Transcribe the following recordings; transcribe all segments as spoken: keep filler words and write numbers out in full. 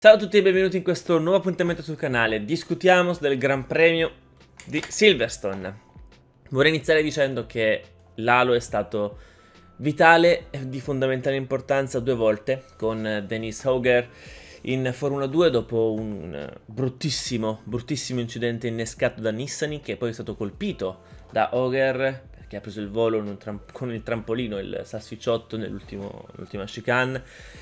Ciao a tutti e benvenuti in questo nuovo appuntamento sul canale. Discutiamo del Gran Premio di Silverstone. Vorrei iniziare dicendo che l'halo è stato vitale e di fondamentale importanza due volte con Dennis Hauger in Formula due dopo un bruttissimo, bruttissimo incidente innescato da Nissany, che poi è stato colpito da Hauger perché ha preso il volo in un con il trampolino, il salsicciotto nell'ultima chicane,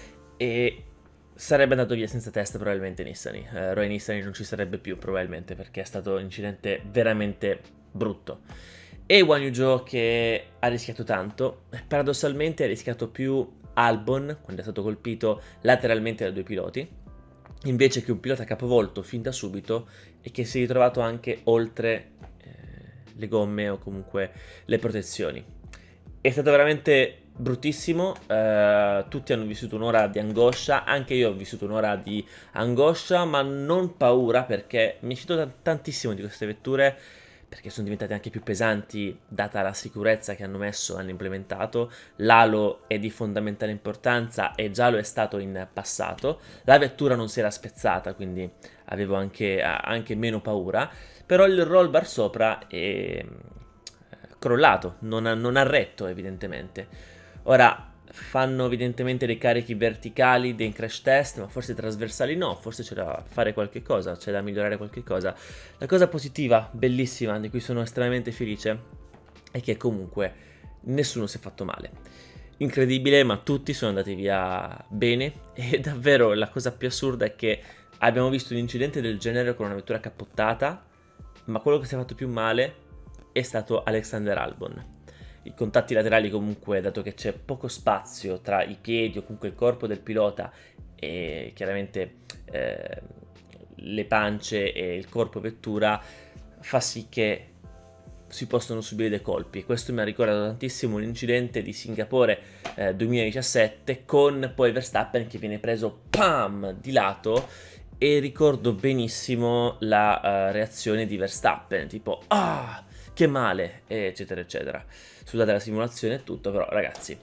e sarebbe andato via senza testa probabilmente Nissany. Uh, Roy Nissany non ci sarebbe più probabilmente, perché è stato un incidente veramente brutto. E Guan Yu Zhou, che ha rischiato tanto, paradossalmente ha rischiato più Albon quando è stato colpito lateralmente da due piloti, invece che un pilota capovolto fin da subito e che si è ritrovato anche oltre eh, le gomme o comunque le protezioni. È stato veramente bruttissimo, uh, tutti hanno vissuto un'ora di angoscia, anche io ho vissuto un'ora di angoscia, ma non paura, perché mi fido tantissimo di queste vetture, perché sono diventate anche più pesanti data la sicurezza che hanno messo, hanno implementato. L'halo è di fondamentale importanza e già lo è stato in passato. La vettura non si era spezzata, quindi avevo anche, anche meno paura, però il roll bar sopra è crollato, non ha, non ha retto evidentemente. Ora, fanno evidentemente dei carichi verticali dei crash test, ma forse trasversali no, forse c'è da fare qualche cosa, c'è da migliorare qualche cosa. La cosa positiva, bellissima, di cui sono estremamente felice, è che comunque nessuno si è fatto male. Incredibile, ma tutti sono andati via bene, e davvero la cosa più assurda è che abbiamo visto un incidente del genere con una vettura cappottata, ma quello che si è fatto più male è stato Alexander Albon. I contatti laterali comunque, dato che c'è poco spazio tra i piedi o comunque il corpo del pilota e chiaramente eh, le pance e il corpo vettura, fa sì che si possono subire dei colpi. Questo mi ha ricordato tantissimo l'incidente di Singapore eh, duemiladiciassette, con poi Verstappen che viene preso pam di lato, e ricordo benissimo la uh, reazione di Verstappen, tipo ah, che male, eccetera eccetera. Scusate la simulazione e tutto, però ragazzi,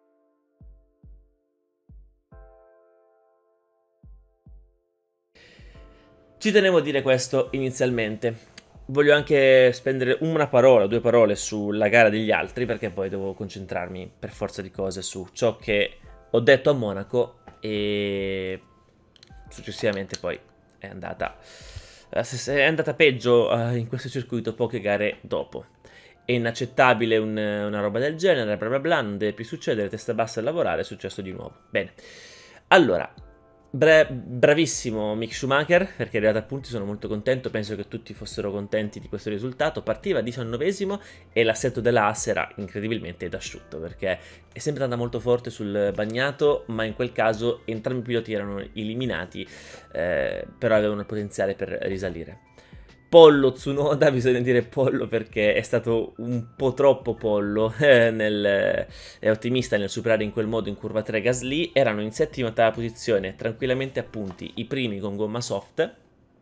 ci tenevo a dire questo inizialmente. Voglio anche spendere una parola, due parole sulla gara degli altri, perché poi devo concentrarmi per forza di cose su ciò che ho detto a Monaco, e successivamente poi è andata, è andata peggio in questo circuito poche gare dopo. È inaccettabile un, una roba del genere, bla bla bla, non deve più succedere, testa bassa a lavorare, è successo di nuovo. Bene, allora, bra bravissimo Mick Schumacher, perché è arrivato a punti, sono molto contento, penso che tutti fossero contenti di questo risultato. Partiva diciannovesimo e l'assetto della Haas era incredibilmente d'asciutto, perché è sempre andata molto forte sul bagnato, ma in quel caso entrambi i piloti erano eliminati, eh, però avevano il potenziale per risalire. Pollo Tsunoda, bisogna dire pollo perché è stato un po' troppo pollo, eh, nel, è ottimista nel superare in quel modo in curva tre Gasly. Erano in settima e ottava posizione, tranquillamente a punti, i primi con gomma soft.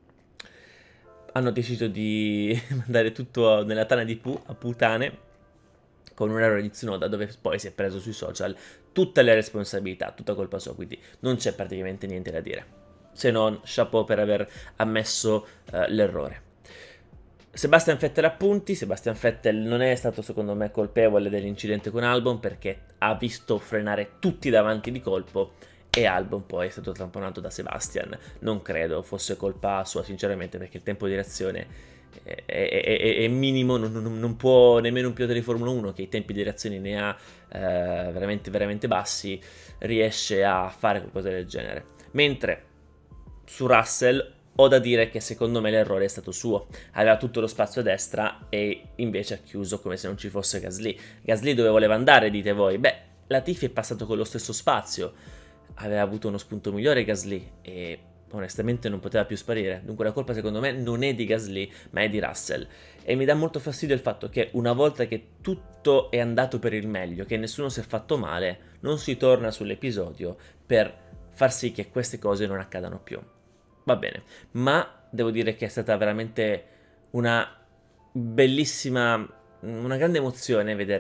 Hanno deciso di mandare tutto nella tana di Pu, a puttane, con un errore di Tsunoda, dove poi si è preso sui social tutte le responsabilità, tutta colpa sua, quindi non c'è praticamente niente da dire, se non chapeau per aver ammesso uh, l'errore. Sebastian Vettel a punti. Sebastian Vettel non è stato secondo me colpevole dell'incidente con Albon, perché ha visto frenare tutti davanti di colpo e Albon poi è stato tamponato da Sebastian. Non credo fosse colpa sua sinceramente, perché il tempo di reazione è, è, è, è minimo, non, non, non può nemmeno un pilota di Formula uno che i tempi di reazione ne ha eh, veramente veramente bassi riesce a fare qualcosa del genere. Mentre su Russell ho da dire che secondo me l'errore è stato suo, aveva tutto lo spazio a destra e invece ha chiuso come se non ci fosse Gasly. Gasly dove voleva andare, dite voi? Beh, Latifi è passato con lo stesso spazio, aveva avuto uno spunto migliore Gasly e onestamente non poteva più sparire, dunque la colpa secondo me non è di Gasly ma è di Russell. E mi dà molto fastidio il fatto che una volta che tutto è andato per il meglio, che nessuno si è fatto male, non si torna sull'episodio per far sì che queste cose non accadano più. Va bene, ma devo dire che è stata veramente una bellissima, una grande emozione vedere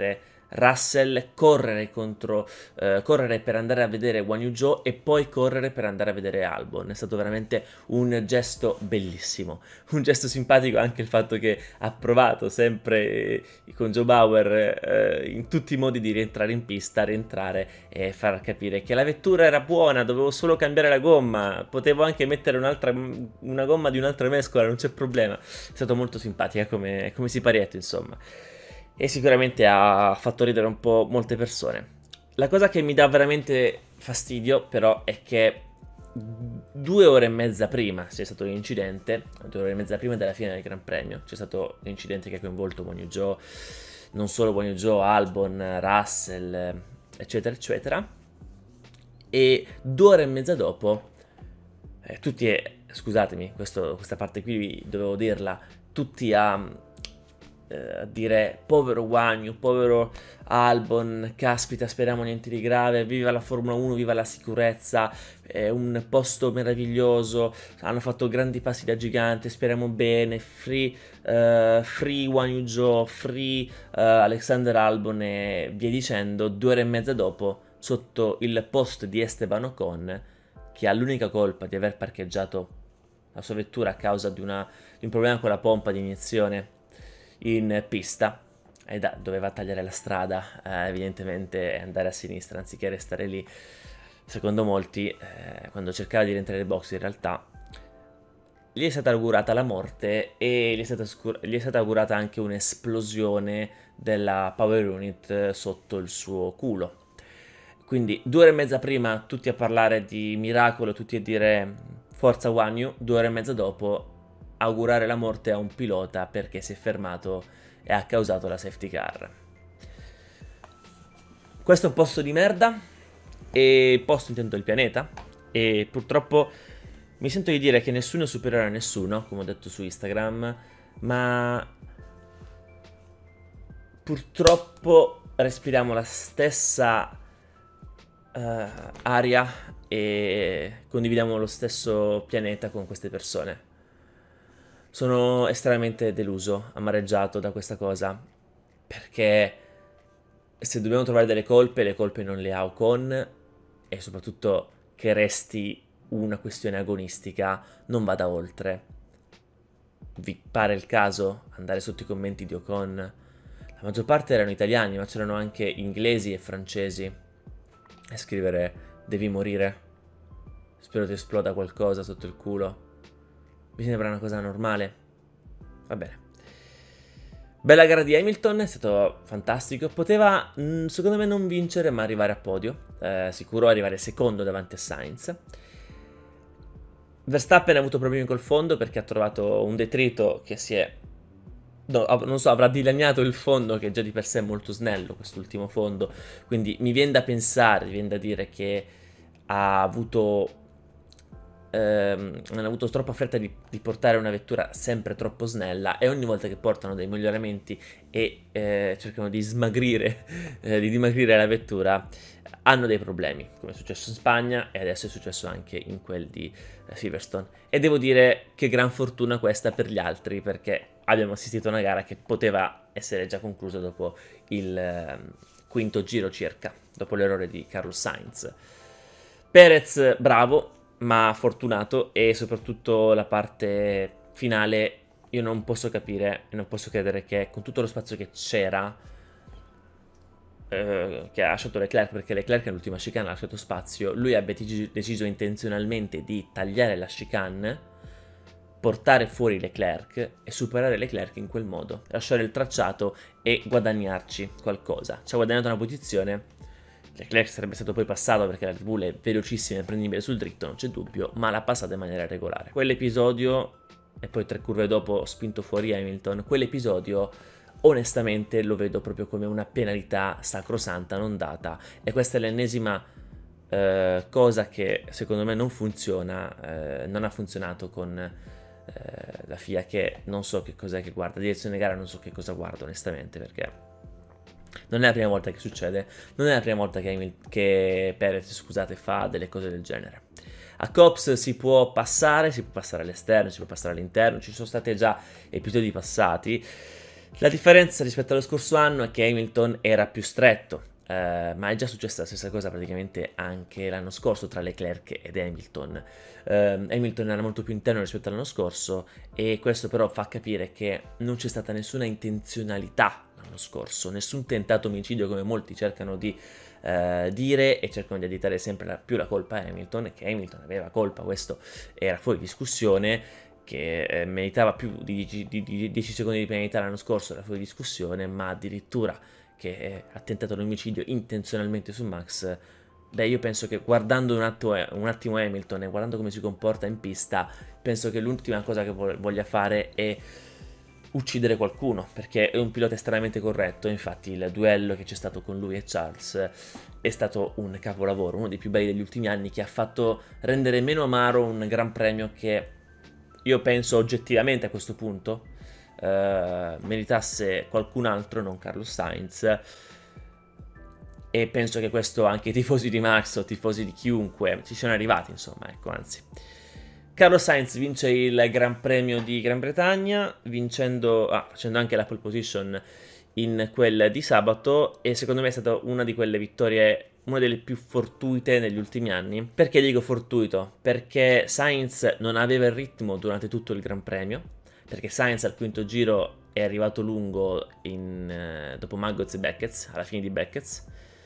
Russell, correre contro, eh, correre per andare a vedere Guan Yu Zhou e poi correre per andare a vedere Albon. È stato veramente un gesto bellissimo, un gesto simpatico anche il fatto che ha provato sempre con Joe Bauer eh, in tutti i modi di rientrare in pista, rientrare e far capire che la vettura era buona, dovevo solo cambiare la gomma, potevo anche mettere un'altra una gomma di un'altra mescola, non c'è problema. È stato molto simpatica come, come siparietto, insomma. E sicuramente ha fatto ridere un po' molte persone. La cosa che mi dà veramente fastidio però è che due ore e mezza prima c'è stato l'incidente, due ore e mezza prima della fine del Gran Premio, c'è stato l'incidente che ha coinvolto Guan Yu Zhou, non solo Guan Yu Zhou, Albon, Russell, eccetera, eccetera. E due ore e mezza dopo, eh, tutti, eh, scusatemi, questo, questa parte qui dovevo dirla, tutti a... a dire povero Guan Yu, povero Albon, caspita, speriamo niente di grave, viva la Formula uno, viva la sicurezza, è un posto meraviglioso, hanno fatto grandi passi da gigante, speriamo bene, free, uh, free Guan Yu Zhou, free uh, Alexander Albon e via dicendo. Due ore e mezza dopo, sotto il post di Esteban Ocon, che ha l'unica colpa di aver parcheggiato la sua vettura a causa di, una, di un problema con la pompa di iniezione in pista, e da, doveva tagliare la strada, eh, evidentemente, e andare a sinistra anziché restare lì. Secondo molti, eh, quando cercava di rientrare nei box, in realtà gli è stata augurata la morte e gli è stata, gli è stata augurata anche un'esplosione della power unit sotto il suo culo. Quindi due ore e mezza prima tutti a parlare di miracolo, tutti a dire forza Guan Yu, due ore e mezza dopo augurare la morte a un pilota perché si è fermato e ha causato la safety car. Questo è un posto di merda, e posto intendo il pianeta, e purtroppo mi sento di dire che nessuno è superiore a nessuno, come ho detto su Instagram, ma purtroppo respiriamo la stessa uh, aria e condividiamo lo stesso pianeta con queste persone. Sono estremamente deluso, amareggiato da questa cosa, perché se dobbiamo trovare delle colpe, le colpe non le ha Ocon, e soprattutto che resti una questione agonistica non vada oltre. Vi pare il caso andare sotto i commenti di Ocon? La maggior parte erano italiani, ma c'erano anche inglesi e francesi, e scrivere devi morire, spero ti esploda qualcosa sotto il culo. Mi sembra una cosa normale. Va bene. Bella gara di Hamilton, è stato fantastico. Poteva, mh, secondo me, non vincere, ma arrivare a podio. Eh, sicuro arrivare secondo davanti a Sainz. Verstappen ha avuto problemi col fondo perché ha trovato un detrito che si è... No, non so, avrà dilaniato il fondo, che già di per sé è molto snello, quest'ultimo fondo. Quindi mi viene da pensare, mi viene da dire che ha avuto... Ehm, hanno avuto troppa fretta di, di portare una vettura sempre troppo snella, e ogni volta che portano dei miglioramenti e eh, cercano di smagrire, eh, di dimagrire la vettura, hanno dei problemi, come è successo in Spagna e adesso è successo anche in quel di eh, Silverstone. E devo dire che gran fortuna questa per gli altri, perché abbiamo assistito a una gara che poteva essere già conclusa dopo il eh, quinto giro circa, dopo l'errore di Carlos Sainz. Perez bravo, ma fortunato, e soprattutto la parte finale io non posso capire e non posso credere che con tutto lo spazio che c'era, eh, che ha lasciato Leclerc, perché Leclerc nell'ultima chicane ha lasciato spazio, lui abbia deciso intenzionalmente di tagliare la chicane, portare fuori Leclerc e superare Leclerc in quel modo, lasciare il tracciato e guadagnarci qualcosa. Ci ha guadagnato una posizione. Leclerc sarebbe stato poi passato perché la Red Bull è velocissima e prendibile sul dritto, non c'è dubbio, ma l'ha passata in maniera regolare. Quell'episodio, e poi tre curve dopo spinto fuori Hamilton, quell'episodio onestamente lo vedo proprio come una penalità sacrosanta non data, e questa è l'ennesima eh, cosa che secondo me non funziona, eh, non ha funzionato con eh, la F I A, che non so che cos'è che guarda, direzione gara non so che cosa guarda onestamente, perché... non è la prima volta che succede, non è la prima volta che, che Perez, scusate, fa delle cose del genere. A Cops si può passare, si può passare all'esterno, si può passare all'interno, ci sono stati già episodi passati. La differenza rispetto allo scorso anno è che Hamilton era più stretto, eh, ma è già successa la stessa cosa praticamente anche l'anno scorso tra Leclerc ed Hamilton. Eh, Hamilton era molto più interno rispetto all'anno scorso e questo però fa capire che non c'è stata nessuna intenzionalità l'anno scorso, nessun tentato omicidio come molti cercano di eh, dire e cercano di additare sempre la, più la colpa a Hamilton, che Hamilton aveva colpa, questo era fuori discussione, che eh, meritava più di, di, di, di dieci secondi di penalità l'anno scorso, era fuori discussione, ma addirittura che eh, ha tentato l'omicidio intenzionalmente su Max. Beh, io penso che guardando un attimo, un attimo Hamilton e guardando come si comporta in pista, penso che l'ultima cosa che voglia fare è uccidere qualcuno, perché è un pilota estremamente corretto. Infatti il duello che c'è stato con lui e Charles è stato un capolavoro, uno dei più belli degli ultimi anni, che ha fatto rendere meno amaro un gran premio che io penso oggettivamente a questo punto eh, meritasse qualcun altro, non Carlos Sainz, e penso che questo anche i tifosi di Max o tifosi di chiunque ci siano arrivati, insomma, ecco, anzi. Carlos Sainz vince il Gran Premio di Gran Bretagna, vincendo, ah, facendo anche la pole position in quel di sabato, e secondo me è stata una di quelle vittorie, una delle più fortuite negli ultimi anni. Perché dico fortuito? Perché Sainz non aveva il ritmo durante tutto il Gran Premio, perché Sainz al quinto giro è arrivato lungo in, eh, dopo Maggots e Beckett, alla fine di Beckett,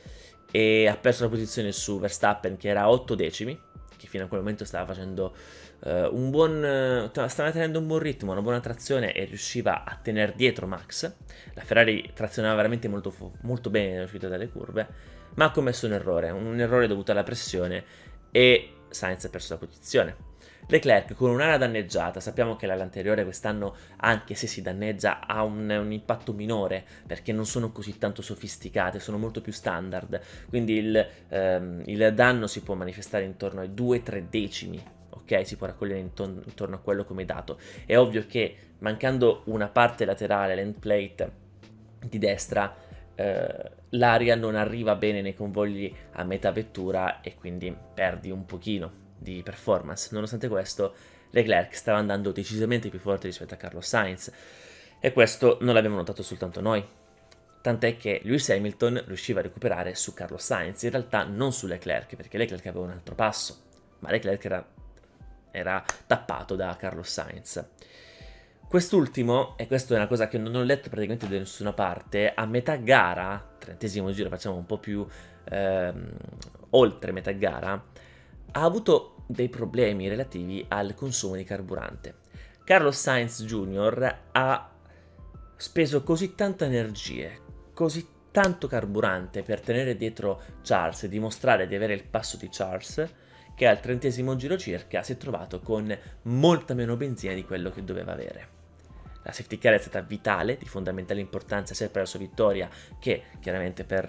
e ha perso la posizione su Verstappen, che era a otto decimi, che fino a quel momento stava facendo uh, un buon, uh, stava tenendo un buon ritmo, una buona trazione, e riusciva a tenere dietro Max. La Ferrari trazionava veramente molto, molto bene nell'uscita dalle curve, ma ha commesso un errore, un errore dovuto alla pressione, e Sainz ha perso la posizione. Leclerc con un'ala danneggiata, sappiamo che l'ala anteriore quest'anno, anche se si danneggia, ha un, un impatto minore, perché non sono così tanto sofisticate, sono molto più standard, quindi il, ehm, il danno si può manifestare intorno ai due tre decimi, ok? Si può raccogliere intorno, intorno a quello come dato. È ovvio che mancando una parte laterale, l'end plate di destra, eh, l'aria non arriva bene nei convogli a metà vettura e quindi perdi un pochino di performance. Nonostante questo, Leclerc stava andando decisamente più forte rispetto a Carlos Sainz, e questo non l'abbiamo notato soltanto noi, tant'è che Lewis Hamilton riusciva a recuperare su Carlos Sainz, in realtà non su Leclerc, perché Leclerc aveva un altro passo, ma Leclerc era, era tappato da Carlos Sainz. Quest'ultimo, e questa è una cosa che non ho letto praticamente da nessuna parte, a metà gara, trentesimo giro, facciamo un po' più ehm, oltre metà gara, ha avuto dei problemi relativi al consumo di carburante. Carlos Sainz Junior ha speso così tanta energia, così tanto carburante per tenere dietro Charles e dimostrare di avere il passo di Charles, che al trentesimo giro circa si è trovato con molta meno benzina di quello che doveva avere. La safety car è stata vitale, di fondamentale importanza sia per la sua vittoria che chiaramente per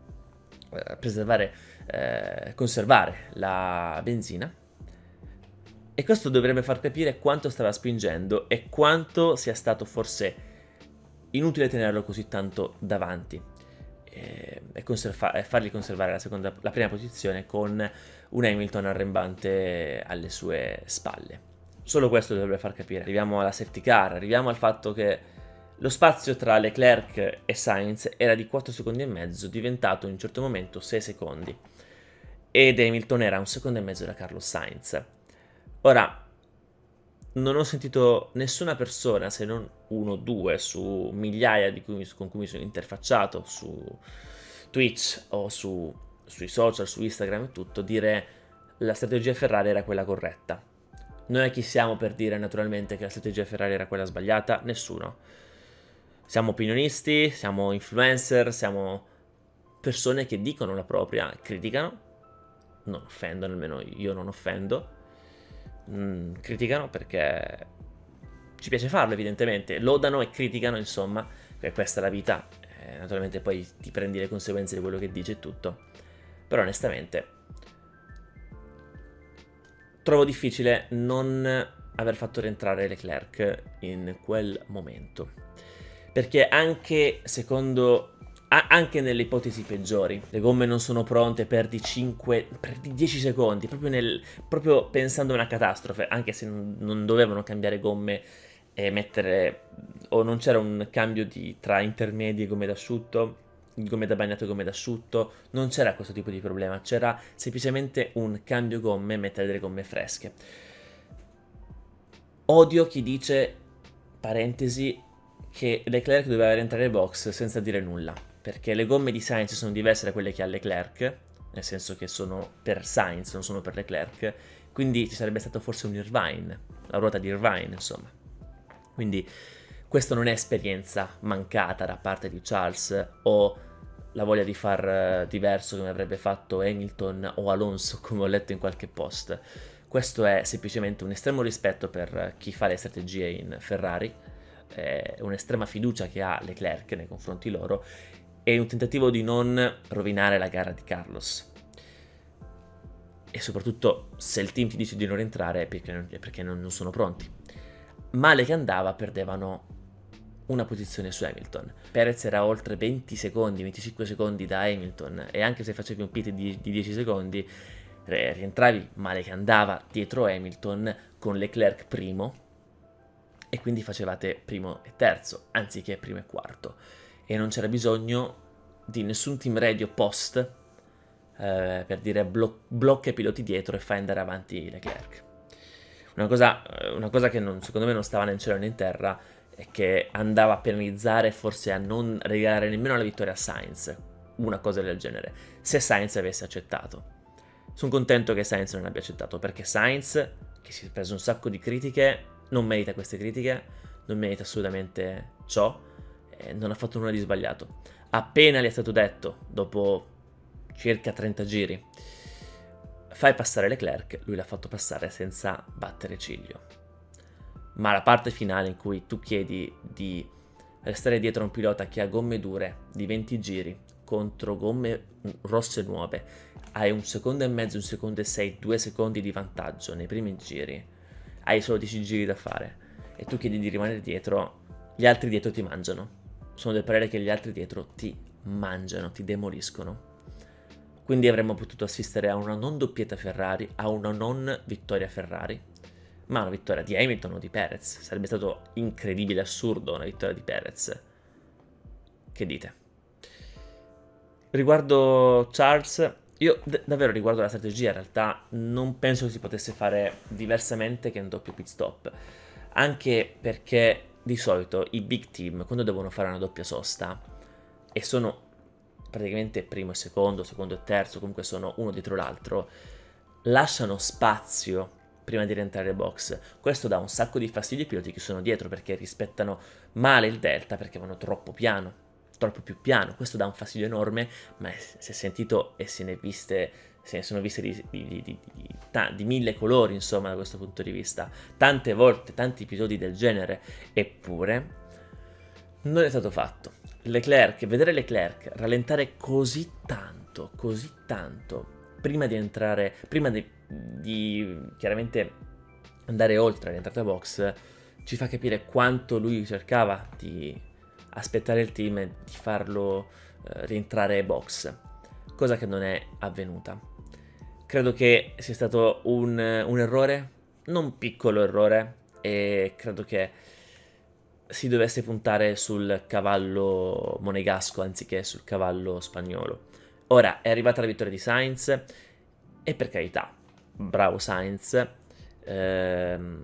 eh, preservare Eh, conservare la benzina, e questo dovrebbe far capire quanto stava spingendo e quanto sia stato forse inutile tenerlo così tanto davanti e, e, e fargli conservare la, seconda, la prima posizione con un Hamilton arrembante alle sue spalle. Solo questo dovrebbe far capire. Arriviamo alla safety car, arriviamo al fatto che lo spazio tra Leclerc e Sainz era di quattro secondi e mezzo, diventato in un certo momento sei secondi. Ed Hamilton era un secondo e mezzo da Carlos Sainz. Ora, non ho sentito nessuna persona, se non uno o due, su migliaia di cui, con cui mi sono interfacciato, su Twitch o su, sui social, su Instagram e tutto, dire la strategia Ferrari era quella corretta. Noi chi siamo per dire naturalmente che la strategia Ferrari era quella sbagliata? Nessuno. Siamo opinionisti, siamo influencer, siamo persone che dicono la propria, criticano, non offendono, almeno io non offendo, mm, criticano perché ci piace farlo evidentemente, lodano e criticano, insomma, che questa è la vita, eh, naturalmente poi ti prendi le conseguenze di quello che dici e tutto, però onestamente trovo difficile non aver fatto rientrare Leclerc in quel momento, perché anche secondo... anche nelle ipotesi peggiori, le gomme non sono pronte, perdi cinque, perdi dieci secondi, proprio, nel, proprio pensando a una catastrofe, anche se non, non dovevano cambiare gomme e mettere, o non c'era un cambio di, tra intermedi e gomme d'asciutto, gomme da bagnato e gomme d'asciutto, non c'era questo tipo di problema, c'era semplicemente un cambio gomme e mettere delle gomme fresche. Odio chi dice, parentesi, che Leclerc doveva rientrare in box senza dire nulla, perché le gomme di Sainz sono diverse da quelle che ha Leclerc, nel senso che sono per Sainz, non sono per Leclerc, quindi ci sarebbe stato forse un Irvine, la ruota di Irvine, insomma. Quindi questa non è esperienza mancata da parte di Charles o la voglia di far diverso come avrebbe fatto Hamilton o Alonso, come ho letto in qualche post. Questo è semplicemente un estremo rispetto per chi fa le strategie in Ferrari, eh, un'estrema fiducia che ha Leclerc nei confronti loro e un tentativo di non rovinare la gara di Carlos. E soprattutto se il team ti dice di non rientrare è perché non, è perché non sono pronti. Male che andava, perdevano una posizione su Hamilton. Perez era oltre venti secondi, venticinque secondi da Hamilton, e anche se facevi un pit di, di dieci secondi rientravi male che andava dietro Hamilton con Leclerc primo, e quindi facevate primo e terzo anziché primo e quarto, e non c'era bisogno di nessun team radio post eh, per dire blo blocca i piloti dietro e fai andare avanti Leclerc. Una cosa, una cosa che non, secondo me non stava né in cielo né in terra, e che andava a penalizzare, forse a non regalare nemmeno la vittoria a Sainz, una cosa del genere, se Sainz avesse accettato. Sono contento che Sainz non abbia accettato, perché Sainz, che si è preso un sacco di critiche, non merita queste critiche, non merita assolutamente ciò, e non ha fatto nulla di sbagliato. Appena gli è stato detto, dopo circa trenta giri, fai passare Leclerc, lui l'ha fatto passare senza battere ciglio. Ma la parte finale in cui tu chiedi di restare dietro a un pilota che ha gomme dure di venti giri contro gomme rosse nuove, hai un secondo e mezzo, un secondo e sei, due secondi di vantaggio nei primi giri, hai solo dieci giri da fare e tu chiedi di rimanere dietro, gli altri dietro ti mangiano. Sono del parere che gli altri dietro ti mangiano, ti demoliscono. Quindi avremmo potuto assistere a una non doppietta Ferrari, a una non vittoria Ferrari, ma una vittoria di Hamilton o di Perez. Sarebbe stato incredibile, assurdo una vittoria di Perez. Che dite? Riguardo Charles, io davvero riguardo la strategia, in realtà non penso che si potesse fare diversamente che un doppio pit stop, anche perché di solito i big team, quando devono fare una doppia sosta e sono praticamente primo e secondo, secondo e terzo, comunque sono uno dietro l'altro, lasciano spazio prima di rientrare in box. Questo dà un sacco di fastidio ai piloti che sono dietro, perché rispettano male il delta, perché vanno troppo piano, troppo più piano. Questo dà un fastidio enorme, ma si è sentito e se ne, viste, se ne sono viste di, di, di, di, di, di mille colori, insomma, da questo punto di vista. Tante volte, tanti episodi del genere, eppure non è stato fatto. Leclerc, vedere Leclerc rallentare così tanto, così tanto, prima di entrare, prima di, di chiaramente andare oltre l'entrata box, ci fa capire quanto lui cercava di aspettare il team e di farlo eh, rientrare box, cosa che non è avvenuta. Credo che sia stato un, un errore, non piccolo errore, e credo che si dovesse puntare sul cavallo monegasco anziché sul cavallo spagnolo. Ora è arrivata la vittoria di Sainz e per carità, bravo Sainz. Ehm,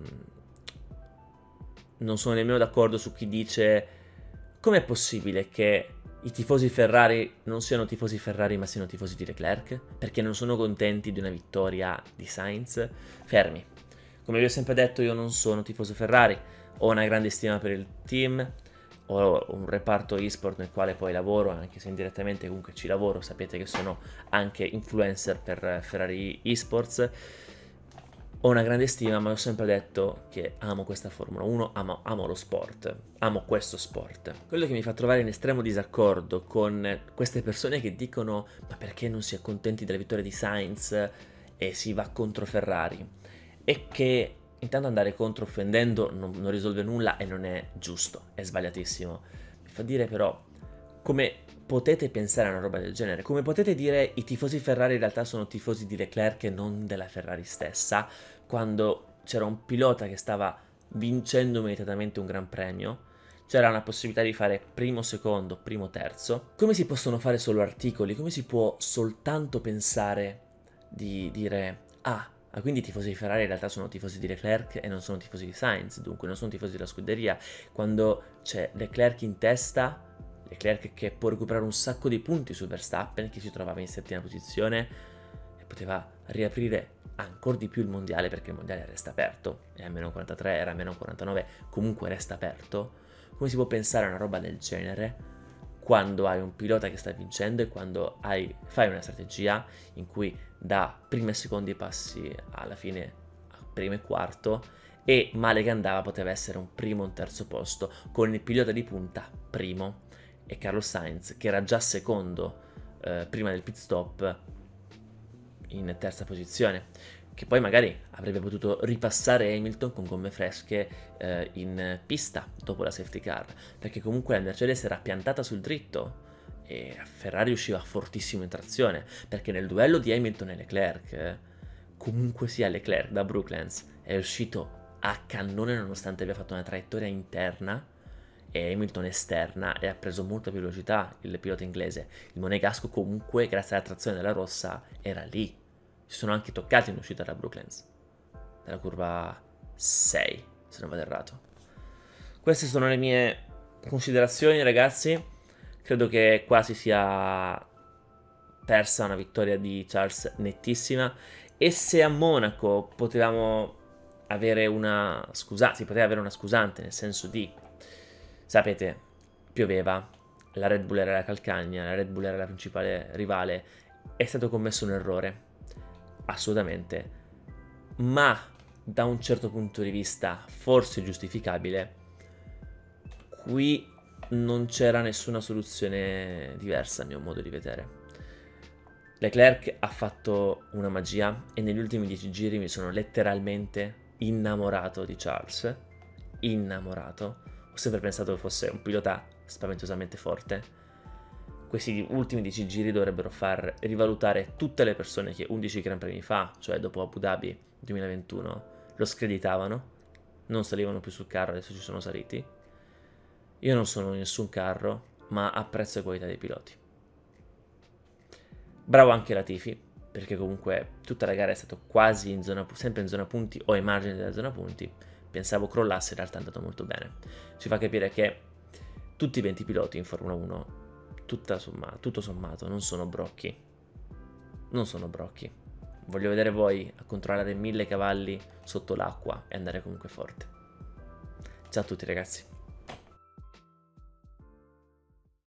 non sono nemmeno d'accordo su chi dice com'è possibile che i tifosi Ferrari non siano tifosi Ferrari ma siano tifosi di Leclerc, perché non sono contenti di una vittoria di Sainz. Fermi. Come vi ho sempre detto, io non sono tifoso Ferrari, ho una grande stima per il team, ho un reparto esport nel quale poi lavoro, anche se indirettamente comunque ci lavoro, sapete che sono anche influencer per Ferrari Esports. Ho una grande stima, ma ho sempre detto che amo questa Formula uno, amo, amo lo sport, amo questo sport. Quello che mi fa trovare in estremo disaccordo con queste persone che dicono ma perché non si è contenti della vittoria di Sainz e si va contro Ferrari, è che intanto andare contro offendendo non, non risolve nulla e non è giusto, è sbagliatissimo. Mi fa dire però come potete pensare a una roba del genere, come potete dire i tifosi Ferrari in realtà sono tifosi di Leclerc e non della Ferrari stessa, quando c'era un pilota che stava vincendo meritatamente un gran premio, c'era una possibilità di fare primo, secondo, primo, terzo. Come si possono fare solo articoli? Come si può soltanto pensare di dire ah, ah, quindi i tifosi di Ferrari in realtà sono tifosi di Leclerc e non sono tifosi di Sainz, dunque non sono tifosi della scuderia, quando c'è Leclerc in testa, Leclerc che può recuperare un sacco di punti su Verstappen, che si trovava in settima posizione e poteva riaprire ancora di più il mondiale, perché il mondiale resta aperto, è a meno quarantatré, era a meno quarantanove, comunque resta aperto. Come si può pensare a una roba del genere quando hai un pilota che sta vincendo e quando hai, fai una strategia in cui da primi e secondi passi alla fine a primo e quarto, e male che andava poteva essere un primo o un terzo posto con il pilota di punta primo e Carlos Sainz che era già secondo eh, prima del pit stop in terza posizione, che poi magari avrebbe potuto ripassare Hamilton con gomme fresche eh, in pista dopo la safety car, perché comunque la Mercedes era piantata sul dritto e Ferrari usciva fortissimo in trazione, perché nel duello di Hamilton e Leclerc, eh, comunque sia Leclerc da Brooklands è uscito a cannone nonostante abbia fatto una traiettoria interna e Hamilton esterna e ha preso molta più velocità il pilota inglese. Il monegasco comunque, grazie alla trazione della rossa, era lì. Si sono anche toccati in uscita da Brooklands, nella curva sei, se non vado errato. Queste sono le mie considerazioni, ragazzi. Credo che qua si sia persa una vittoria di Charles nettissima. E se a Monaco potevamo avere una scusante, si poteva avere una scusante, nel senso di, sapete, pioveva, la Red Bull era la calcagna, la Red Bull era la principale rivale, è stato commesso un errore. Assolutamente, ma da un certo punto di vista forse giustificabile, qui non c'era nessuna soluzione diversa a mio modo di vedere. Leclerc ha fatto una magia e negli ultimi dieci giri mi sono letteralmente innamorato di Charles, innamorato, ho sempre pensato che fosse un pilota spaventosamente forte. Questi ultimi dieci giri dovrebbero far rivalutare tutte le persone che undici Gran Premi fa, cioè dopo Abu Dhabi duemilaventuno, lo screditavano, non salivano più sul carro, adesso ci sono saliti. Io non sono in nessun carro, ma apprezzo la qualità dei piloti. Bravo anche Latifi, perché comunque tutta la gara è stato quasi in zona, sempre in zona punti o ai margini della zona punti. Pensavo crollasse, in realtà è andato molto bene. Ci fa capire che tutti i venti piloti in Formula uno Tutta somma, tutto sommato non sono brocchi, non sono brocchi. Voglio vedere voi a controllare mille cavalli sotto l'acqua e andare comunque forte. Ciao a tutti, ragazzi.